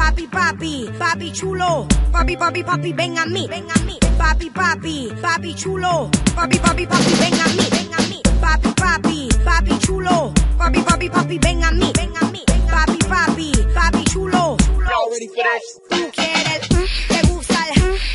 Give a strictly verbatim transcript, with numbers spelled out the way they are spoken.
Papi, papi, papi chulo. Papi, papi, papi, ven a mí, ven a mí. Papi, papi, papi chulo. Papi, papi, papi, ven a mí, ven a mí. Papi, papi, papi chulo. Papi, papi, papi, ven a mí, ven a mí. Papi, papi, papi chulo. Y'all ready for this? Tú quieres, mm, te gusta el, mm,